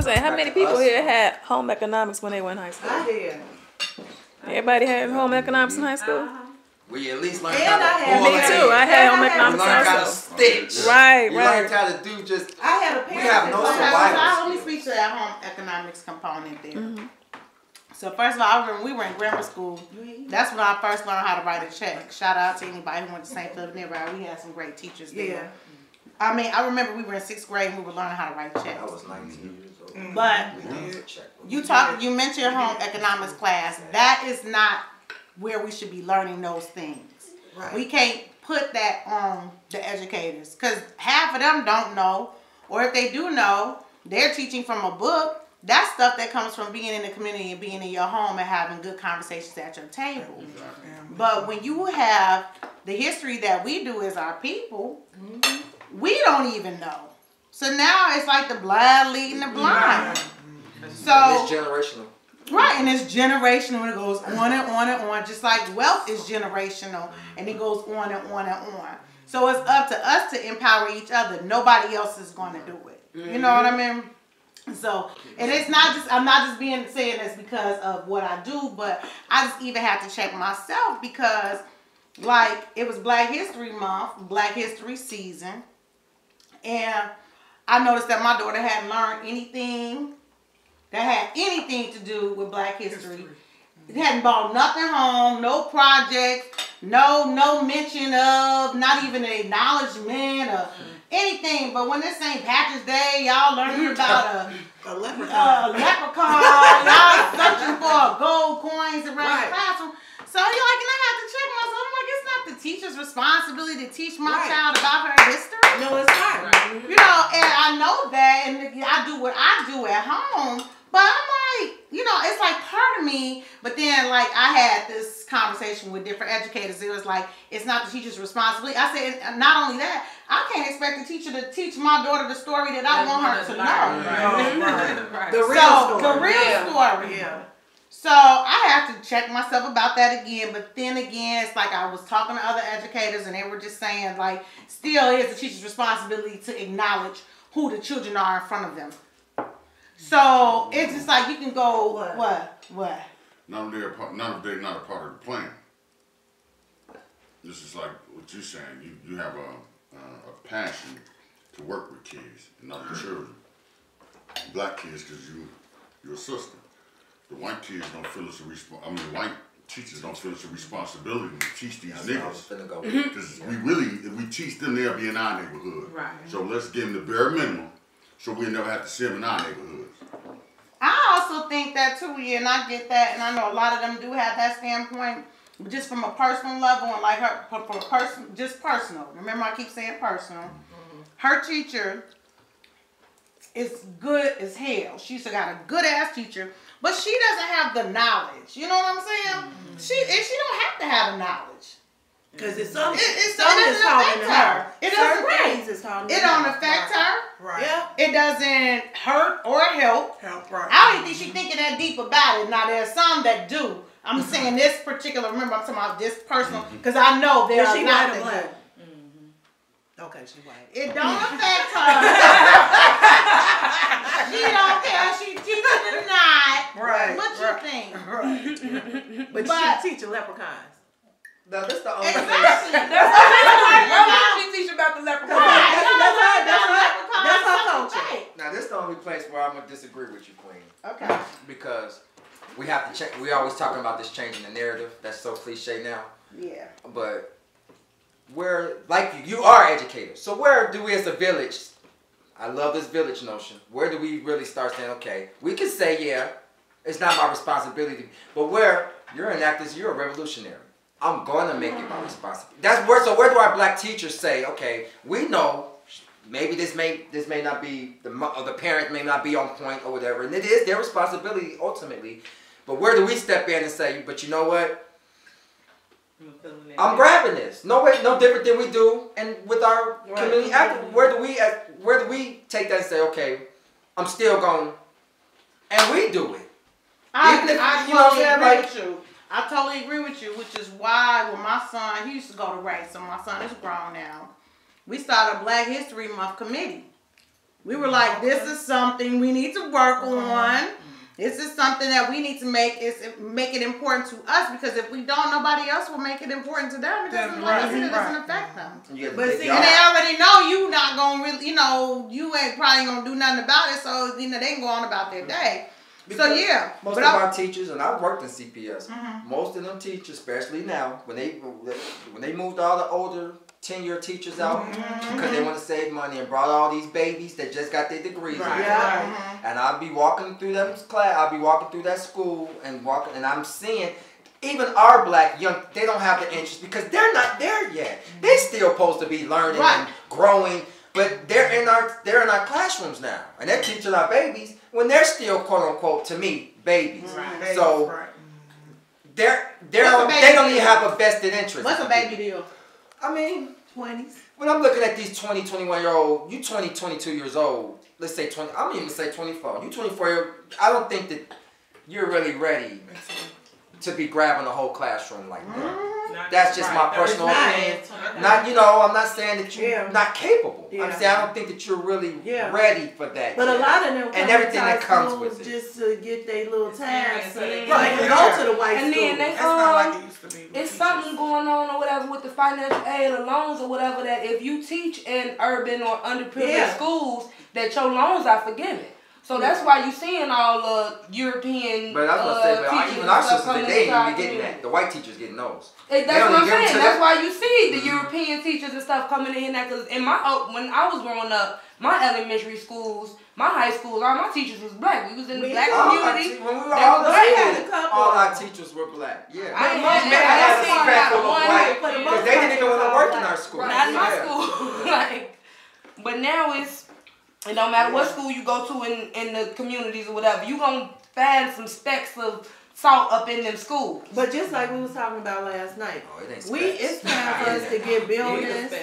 was saying, how many people here had home economics when they were in high school? I did. Everybody had home economics in high school? We at least learned And how to I had- pull Me ahead. too. I had home We economics in learned high how to school. stitch. Right, We right. learned how to do just. I had a parent. We have no that- survival Let me skills. speak to that home economics component there. So first of all, I remember we were in grammar school. That's when I first learned how to write a check. Shout out to anybody who went to St. Philip Nearby. We had some great teachers there. Yeah. I mean, I remember we were in 6th grade and we were learning how to write I checks. was 19 years old. But We you mentioned home economics class. That is not where we should be learning those things. Right. We can't put that on the educators because half of them don't know, or if they do know, they're teaching from a book. That's stuff that comes from being in the community and being in your home and having good conversations at your table. But when you have the history that we do as our people, we don't even know. So now it's like the blind leading the blind. So it's generational. right, and it's generational, and it goes on and on and on, just like wealth is generational, and it goes on and on and on. So it's up to us to empower each other. Nobody else is going to do it. You know what I mean? So, and it's not just, I'm not just saying this because of what I do, but I just even have to check myself because, like, it was Black History Month, Black History Season, and I noticed that my daughter hadn't learned anything that had anything to do with Black history. It hadn't brought nothing home, no projects, no mention of, not even an acknowledgement of anything. But when this St. Patrick's Day, y'all learning about A leprechaun. y'all searching for gold coins around Right. the classroom. So you're like, and I have to check myself. I'm like, it's not the teacher's responsibility to teach my Right. child about her history. No, it's not. You know, and I know that, and I do what I do at home, but I'm like, you know, it's like part of me, but then, like, I had this conversation with different educators. It was like, it's not the teacher's responsibility. I said, not only that, I can't expect the teacher to teach my daughter the story that I want her to know. Right. The real So, story. the real story. Yeah. So I have to check myself about that again, but then again, it's like I was talking to other educators and they were just saying, like, still is the teacher's responsibility to acknowledge who the children are in front of them. So it's just like you can go, what? None of they're not a part of the plan. This is like what you're saying. You have a passion to work with kids and other children. Black kids, because you're a sister. The white kids don't feel it's a white teachers don't feel it's a responsibility to teach these niggas. Because if we teach them, they'll be in our neighborhood. Right. So let's give them the bare minimum, so we'll never have to see them in our neighborhoods. I also think that too, yeah, and I get that, and I know a lot of them do have that standpoint, but just from a personal level and like her, from a person, just personal. Remember, I keep saying personal. Her teacher is good as hell. She's got a good ass teacher, but she doesn't have the knowledge. You know what I'm saying? She don't have to have the knowledge. Because it's something. It Something doesn't is talking affect to her. her. It Certain doesn't. things is talking to It her. don't affect her. Right. Yeah. It doesn't hurt or help. Right. I don't even think she's thinking that deep about it. Now, there's some that do. I'm saying this particular, remember, I'm talking about this personal, because I know there Is are she not white or that black? do. Okay, she's white. It don't affect her. She don't care if she teaching or not. Right, What you think? Right. But But- she teaching leprechauns. No, that's the only Exactly. Why would she teach about the leprechaun? That's her culture. Now, this is the only place where I'm gonna disagree with you, Queen. Okay. Because we have to check. We always talking about this changing the narrative. That's so cliche now. Yeah. But where, like you are educators. So where do we as a village? I love this village notion. Where do we really start saying, okay, we can say, yeah, it's not my responsibility, but where you're an activist, you're a revolutionary. I'm gonna make it my responsibility. That's where. So where do our black teachers say, okay, we know maybe this may not be the parent may not be on point or whatever, and it is their responsibility ultimately. But where do we step in and say, but you know what? I'm grabbing this. No way, no different than we do, and with our community active. Where do we take that and say, okay, I'm still going, and we do it. I Even if, I totally agree with you, which is why when my son, he used to go to race, so my son is grown now. We started a Black History Month committee. We were like, this is something we need to work on. This is something that we need to make it important to us, because if we don't, nobody else will make it important to them. It doesn't, like I said, it doesn't affect them. But see, And they already know you not gonna really, you ain't probably gonna do nothing about it, so they can go on about their day. Because so yeah, most of our teachers, and I've worked in CPS, most of them teachers, especially now, when they moved all the older tenure teachers out because they want to save money and brought all these babies that just got their degrees. And I'll be walking through them class, I'll be walking through that school and I'm seeing even our black young, they don't have the interest because they're not there yet. They still supposed to be learning and growing, but they're in our classrooms now, and they're teaching our babies when they're still, quote unquote, to me, babies. So they don't even have a vested interest. What's a baby deal? I mean, 20s. When I'm looking at these 20, 21-year-old, you 20, 22 years old, let's say 20, I'm even say 24. You 24-year-old, I don't think that you're really ready to be grabbing the whole classroom like that. That's just my personal opinion. Not, I'm not saying that you're not capable. I'm saying I don't think that you're really ready for that. But a lot of them and everything that comes with it. Just to get their little tags and go to the white and school. then they, That's not like it used to be. it's something going on or whatever with the financial aid or loans or whatever, that if you teach in urban or underprivileged schools, that your loans are forgiven. So that's why you seeing all the European but I was gonna say, teachers even our sisters, coming they ain't inside even getting that. The white teachers getting those. That's what I'm saying. That's why you see the European teachers and stuff coming in there. Because when I was growing up, my elementary schools, my high schools, all my teachers was black. We was in the black community. When we were all our teachers were black. Yeah. I had a respect for black because they didn't even want to work in our school. Not in my school. But now it don't matter what school you go to in the communities or whatever, you gonna find some specks of salt up in them schools. But just like we was talking about last night, it's time for us to get buildings.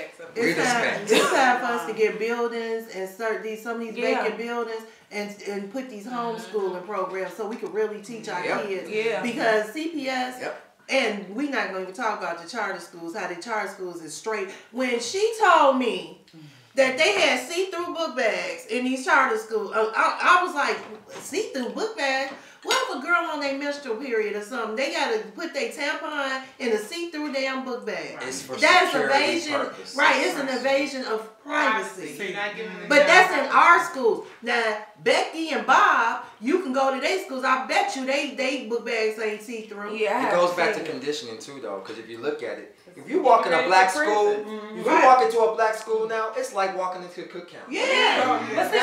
It's time for us to get buildings and start some of these vacant buildings and put these homeschooling programs so we can really teach our kids. Because CPS. And we not going to even talk about the charter schools, how the charter schools is straight. When she told me that they had see-through book bags in these charter schools, I was like, see-through book bags? What if a girl on their menstrual period or something, they got to put their tampon in a see-through damn book bag? It's for that's security evasion. Purpose. Right, it's an evasion of privacy. But But that's in our schools. Now, Becky and Bob, you can go to their schools. I bet you they book bags ain't see-through. It goes back to conditioning too, though, because if you look at it, if you walk in a black school, if you walk into a black school now, it's like walking into a cook camp. But you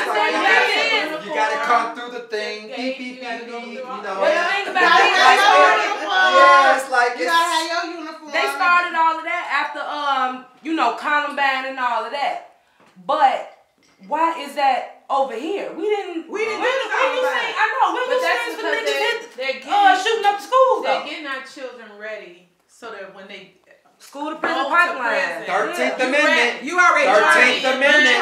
gotta come through the thing, beep beep beep beep. But the thing about it's like you gotta have your uniform. They started all of that after Columbine and all of that. But why is that over here? We didn't say, I know, when you saying for niggas shooting up the schools though. They're getting our children ready so that when they school to prison pipeline. 13th Amendment. You already 13th Amendment.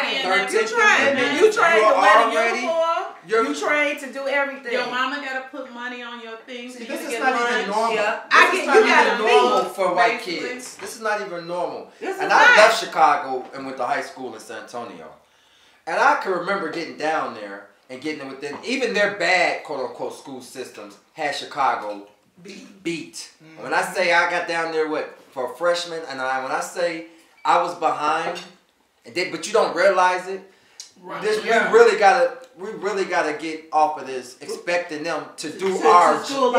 You trained to wear the uniform. You trained to do everything. Your mama gotta put money on your things. See, this is not even normal. This is not even normal for white kids. This is not even normal. And I left Chicago and went to high school in San Antonio. And I can remember getting down there and getting it within, even their bad, quote unquote, school systems had Chicago beat. When I say I got down there for a freshman, and when I say I was behind, but you don't realize it. Right. We really gotta get off of this, expecting them to do our job.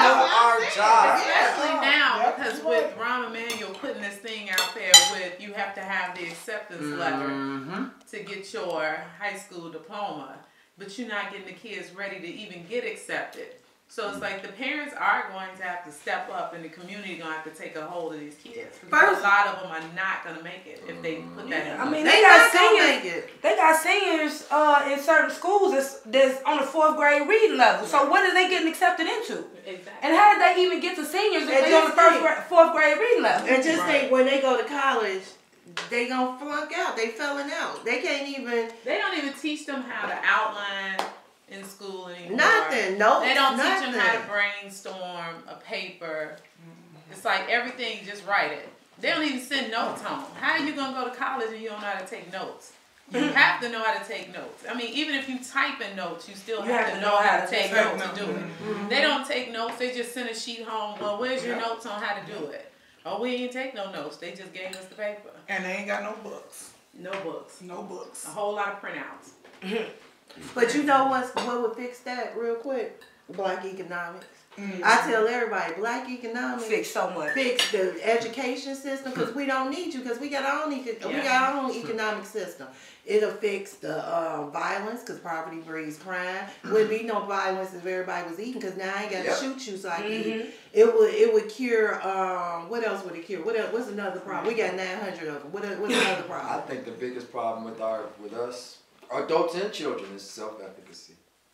Especially now, because with Rahm Emanuel putting this thing out there with you have to have the acceptance letter to get your high school diploma, but you're not getting the kids ready to even get accepted. So it's like the parents are going to have to step up, and the community going to have to take a hold of these kids. Because a lot of them are not going to make it if they put that in. I mean, they got seniors. They got seniors in certain schools that's on the 4th grade reading level. So what are they getting accepted into? Exactly. And how did they even get to seniors if they on the 4th grade reading level? And just think, when they go to college, they gonna flunk out. They felling out. They can't even. They don't even teach them how to outline in school anymore. Nothing. No. They don't teach them how to brainstorm a paper. It's like everything, just write it. They don't even send notes home. How are you gonna go to college and you don't know how to take notes? You have to know how to take notes. I mean, even if you type in notes, you still have to know how to take notes to do it. They don't take notes. They just send a sheet home. Well, where's your notes on how to do it? Oh, we ain't take no notes. They just gave us the paper. And they ain't got no books. No books. No books. A whole lot of printouts. But you know what would fix that real quick? Black economics. I tell everybody, black economics Fix so much. fix the education system because we don't need you because we got our own economic system. It'll fix the violence because poverty breeds crime. Wouldn't be no violence if everybody was eating because now I ain't got to shoot you so I can eat. It would cure. What else would it cure? What's another problem? We got 900 of them. What's another problem? I think the biggest problem with us, adults and children, is self-efficacy.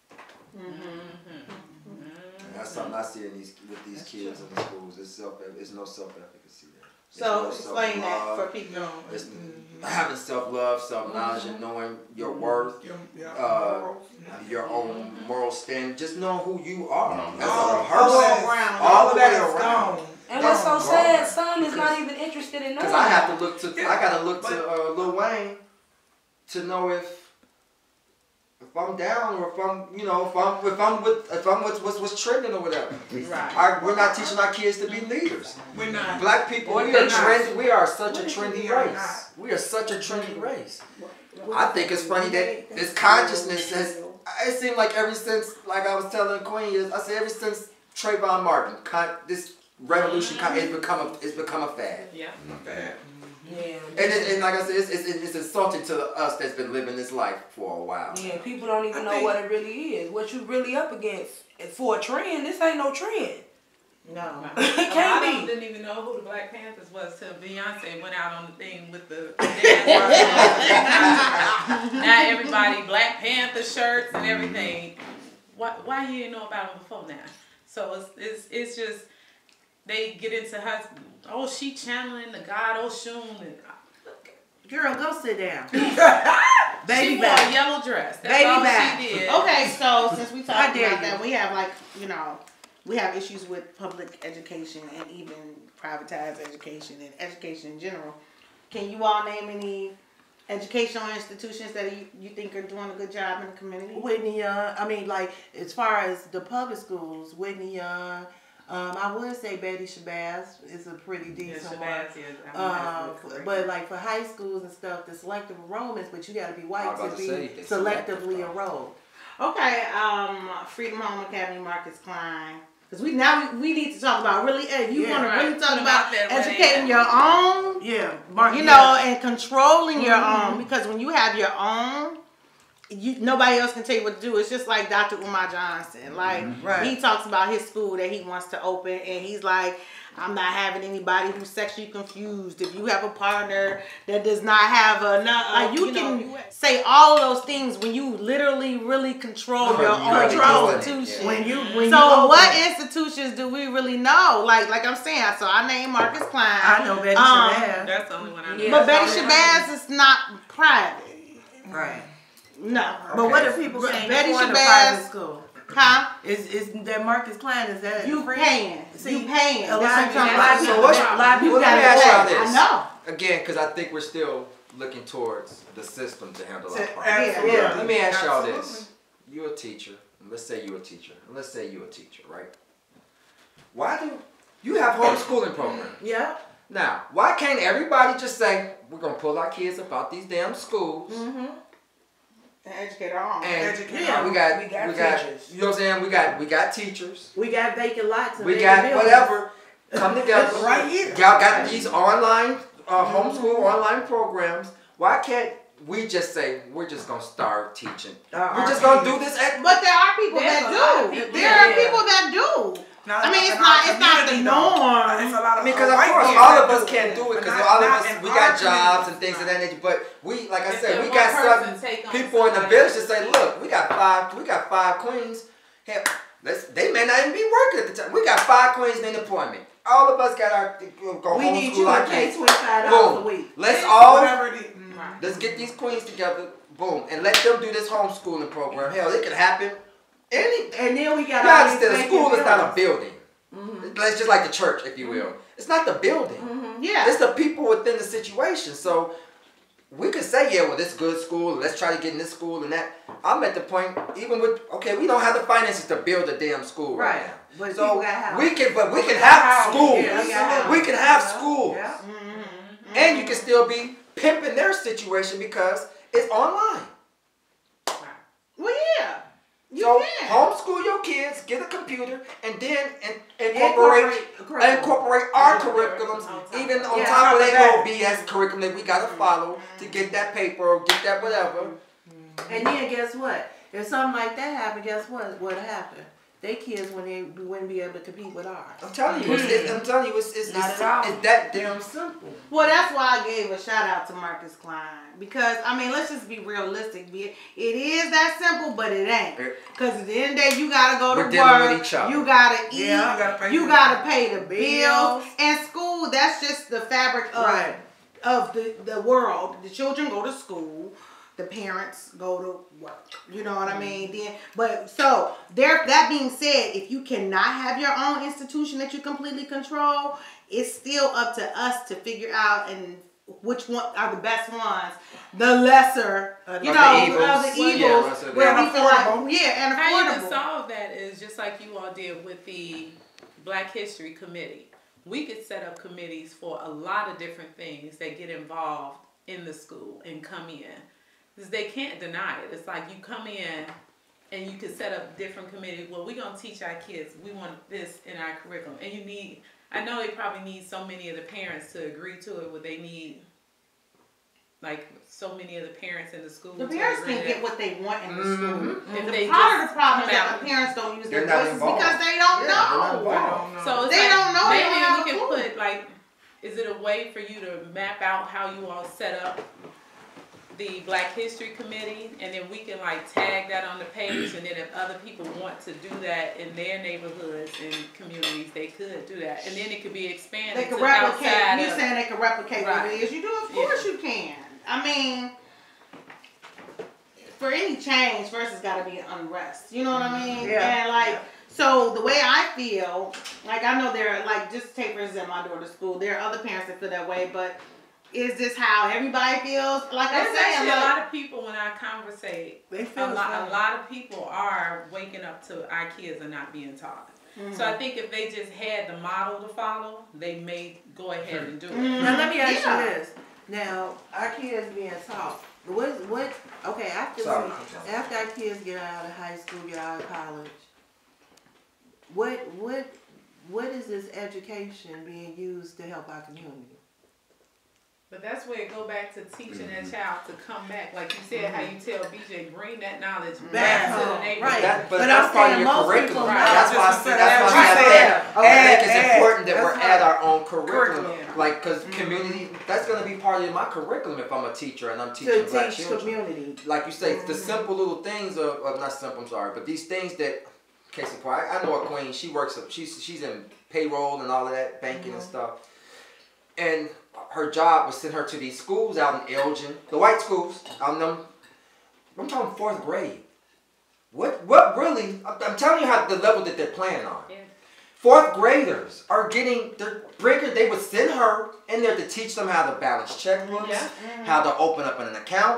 That's something I see with these kids in the schools. It's no self-efficacy there. So explain that for people. It's having self-love, self-knowledge, and knowing your worth, your own moral standing. Just know who you are as a person. All the way around. And what's so sad, some is not even interested in knowing. Because I have to look to, I gotta look to Lil Wayne to know if I'm down or if I'm with what's trending or whatever. Right. We're not teaching our kids to be leaders. We're not. Black people, we are trendy. We are such a trendy race. We are such a trendy race. I think it's funny that this consciousness has. It seemed like ever since, like I was telling Queen, I said ever since Trayvon Martin, this revolution it's become a fad. Yeah. Fad. Yeah. And like I said, it's insulting to us that's been living this life for a while. Yeah, people don't even know what it really is. What you really up against for a trend, this ain't no trend. No. It can't A lot of them be. didn't even know who the Black Panthers was till Beyonce went out on the thing with the dance. Now everybody Black Panther shirts and everything. Why you didn't know about them before now? So it's just they get into her. Oh, she channeling the God Oshun and. Girl, go sit down. Baby she wore a yellow dress. That's Baby all back. she did. Okay, so since we talked about that, you. we have we have issues with public education and even privatized education and education in general. Can you all name any educational institutions that you think are doing a good job in the community? Whitney Young. I mean, like as far as the public schools, Whitney Young. I would say Betty Shabazz is a pretty decent one. But like for high schools and stuff, the selective enrollments, but you got to be white to be selectively enrolled. Okay, Freedom Home Academy, Marcus Klein. Because we need to talk about really. You want to really talk about educating your own. Yeah, and controlling your own. Because when you have your own. Nobody else can tell you what to do. It's just like Dr. Umar Johnson. Like he talks about his school that he wants to open, and he's like, "I'm not having anybody who's sexually confused. If you have a partner that does not have you can say all of those things when you literally really control your own institution. What institutions do we really know? Like I'm saying, so I named Marcus Klein. I know Betty Shabazz. That's the only one I know. But Betty Shabazz is not private. Right. No. But what if people can't afford a private school? Huh? Is that Marcus Klein? Is that you free? paying? See, you paying? A lot of people. Let me ask y'all this. I know. Again, because I think we're still looking towards the system to handle our problems. Absolutely. Let me ask y'all this. You're a teacher. Let's say you're a teacher. Right? Why do you have homeschooling programs? Yeah. Now, why can't everybody just say, we're going to pull our kids up out these damn schools? Mm-hmm. And educate our own. And we got teachers. You know what I'm saying? We got teachers. We got vacant lots. And we got whatever. Come together. Right here. Y'all got these online homeschool online programs. Why can't we just say we're just gonna start teaching? We're just gonna do this. But there are people that do. There are people that do. Now, I mean, it's not the norm. It's a lot of because of course all of us can't do it because all of us we got jobs and things of that nature. But we, like I said, we got some people in the village that say, look, we got five queens. Hell, they may not even be working at the time. We got 5 queens in employment. All of us got our go we homeschool. Need you to pay $25 a week. Let's get these queens together. Boom, and let them do this homeschooling program. Hell, it could happen. And then we got. You understand? The school is not a building. Mm-hmm. It's just like the church, if you will. It's not the building. Mm-hmm. Yeah. It's the people within the situation. So we could say, yeah, well, this good school, let's try to get in this school and that. I'm at the point, even with, okay, we don't have the finances to build a damn school right now. But so we can have schools. Yeah, we can have schools. Yeah. And you can still be pimping their situation because it's online. Well, yeah. So homeschool your kids, get a computer, and then incorporate our curriculums. Even on top of that little BS curriculum that we gotta follow to get that paper or get that whatever. And then guess what? If something like that happened, guess what? What happened? Their kids wouldn't be able to compete with ours. I'm telling you, it's that damn simple. Well, that's why I gave a shout out to Marcus Klein. Because, I mean, let's just be realistic. It is that simple, but it ain't. Because at the end of the day, you got to go to work. You got to eat. You got to pay the bills. And school, that's just the fabric of the world. The children go to school. The parents go to work. You know what I mean? That being said, if you cannot have your own institution that you completely control, it's still up to us to figure out and which one are the best ones, the lesser, of the evils, where we feel like, and affordable. How you can solve that is just like you all did with the Black History Committee. We could set up committees for a lot of different things that get involved in the school and come in. Because they can't deny it. It's like you come in and you can set up different committees. Well, we're going to teach our kids. We want this in our curriculum. And I know they probably need so many of the parents to agree to it. What they need, like so many of the parents in the school. The parents can get what they want in the school. If part of the problem is that the parents don't use their voices because they don't know. So it's they don't know. Maybe we can put like, is it a way for you to map out how you all set up the Black History Committee, and then we can like tag that on the page, and then if other people want to do that in their neighborhoods and communities, they could do that, and then it could be expanded. They could replicate. You're saying they could replicate what it is you do? Of course you can. I mean, for any change, first it's got to be an unrest. You know what I mean? And so the way I feel, like I know there are like, just take for example my daughter's school. There are other parents that feel that way, but is this how everybody feels? Like I said, a lot of people when I conversate, they feel a lot of people are waking up to our kids are not being taught. So I think if they just had the model to follow, they may go ahead and do it. Now let me ask you this. Now our kids being taught. After our kids get out of high school, get out of college, what is this education being used to help our community? But that's where it go back to teaching that child to come back. Like you said, how you tell BJ, bring that knowledge back to the neighborhood. Right. But that's part of your curriculum. That's why I think it's important that we're at our own curriculum. Like, because community, that's going to be part of my curriculum if I'm a teacher and I'm teaching Black children. Community. Like you say, the simple little things not simple, I'm sorry, but these things that, case in point, I know a queen, she works, she's in payroll and all of that, banking and stuff. And her job was send her to these schools out in Elgin, the white schools. I'm talking 4th grade. What really? I'm telling you how the level that they're playing on. Yeah. 4th graders are they would send her in there to teach them how to balance checkbooks, how to open up an account,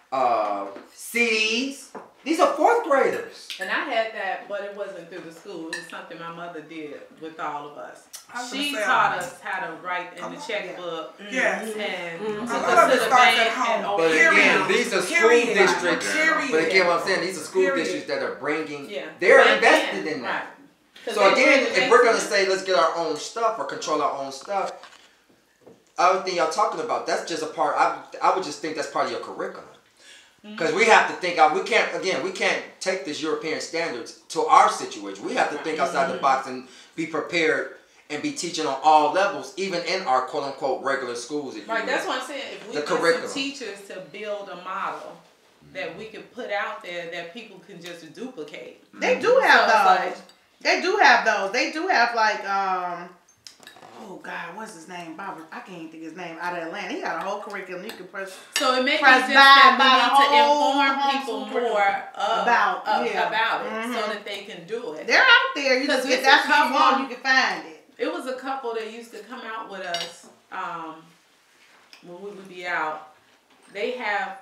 CDs. These are 4th graders. And I had that, but it wasn't through the school. It was something my mother did with all of us. She taught us how to write in the checkbook and took us to the bank and But again, these are school districts. But again, what I'm saying, these are school districts that are bringing, they're invested in that. Right. So again, if we're going to say, let's get our own stuff or control our own stuff, I would think y'all talking about, that's just a part, I would just think that's part of your curriculum. Because we have to think out, we can't take this European standards to our situation. We have to think outside the box and be prepared and be teaching on all levels, even in our quote unquote regular schools. Right, that's what I'm saying. If we get some teachers to build a model that we can put out there that people can just duplicate. They do have those. They do have those. They do have like oh God, what's his name? Bob, I can't think his name. Out of Atlanta, he got a whole curriculum. You can press. So it may be just that we need to inform people more about it, so that they can do it. They're out there. You just get that's what you want. You can find it. It was a couple that used to come out with us when we would be out. they have,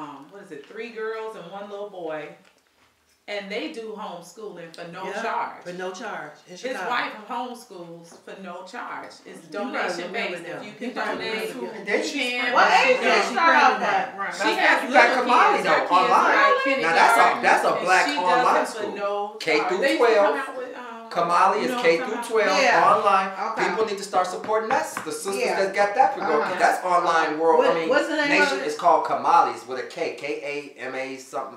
3 girls and 1 little boy. And they do homeschooling for no charge. For no charge. His wife homeschools for no charge. It's donation based. If you can donate, you can. What age did she start off at? She has you got Kamali though online. Now that's a black online school. No K through 12. Kamali is K through 12 online. Okay. People need to start supporting that. The sisters that got that for go. That's online world. What's the name nation of it? It's called Kamali's with a K. K-A-M-A something.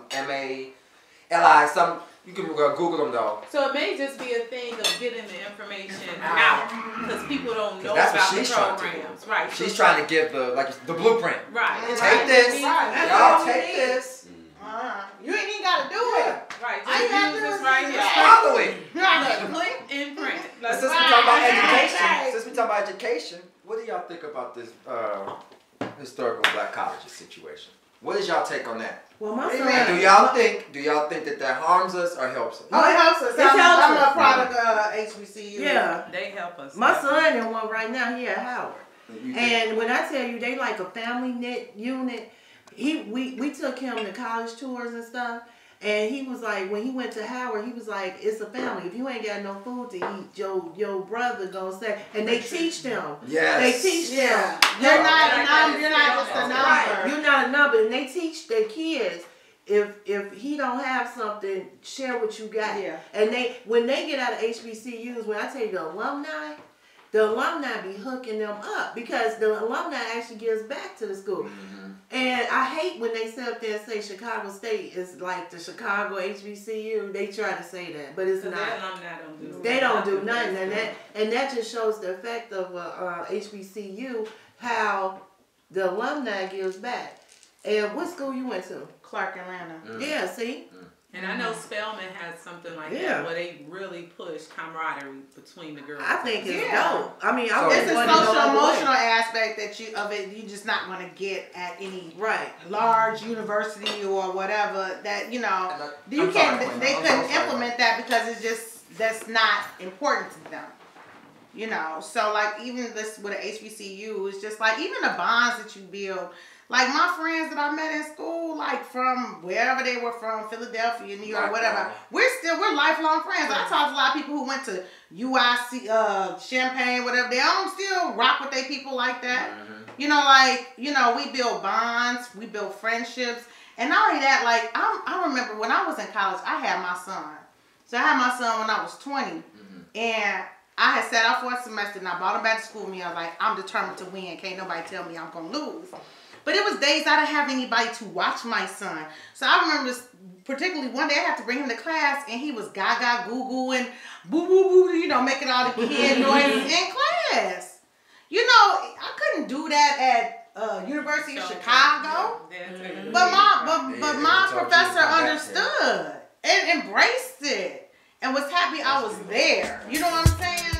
M-A-L-I something. You can Google them though. So it may just be a thing of getting the information out because people don't know that's about what the she's programs. Right. She's trying to give the blueprint. Right. Take this. Y'all take this. You ain't even gotta do it. Right. All you gotta Just do use is this right here. Follow it. Look, click and print. Since we talk about education, since we talk about education, what do y'all think about this historical black colleges situation? What is y'all take on that? Well, my And son. do y'all think that harms us or helps us? Oh, it helps us. It helps I'm us. a product of HBCU. Yeah. They help us. My son in one right now. He at Howard. You think- And when I tell you they like a family knit unit, we took him to college tours and stuff, and he was like, when he went to Howard, he was like, it's a family. If you ain't got no food to eat, your brother gonna say, and they teach them. Yes. They teach them. You're not a number. You're not just a Right. number. You're not a number, and they teach their kids. If he don't have something, share what you got. Yeah. And when they get out of HBCUs, when I tell you the alumni be hooking them up because the alumni actually gives back to the school. Mm-hmm. And I hate when they sit up there and say Chicago State is like the Chicago HBCU. They try to say that, but it's not. They don't do nothing, and that just shows the effect of HBCU, how the alumni gives back. And what school you went to? Clark, Atlanta. Yeah, see? And I know Spelman has something like Yeah. that where they really push camaraderie between the girls. I think it's Yeah. dope. I mean, So- It's a want to social go all the way. emotional aspect that you're just not going to get at any Right. large university or whatever that you know And you I'm can't sorry, they I'm couldn't sorry. implement that because it's just that's not important to them, you know. So like even this with an HBCU, it's just like even the bonds that you build. Like my friends that I met in school, like from wherever they were from, Philadelphia, New York, whatever, we're lifelong friends. I talked to a lot of people who went to UIC, Champaign, whatever. They all still rock with their people like that. You know, we build bonds, we build friendships. And not only that, like I remember when I was in college, I had my son. So I had my son when I was 20. And I had sat out for a semester and I brought him back to school with me. I was like, I'm determined to win. Can't nobody tell me I'm going to lose. But it was days I didn't have anybody to watch my son. So I remember this, particularly one day I had to bring him to class and he was gaga, goo-goo, and boo-boo-boo, you know, making all the kid noises in class. You know, I couldn't do that at University of Chicago. But my professor understood and embraced it and was happy I was there. You know what I'm saying?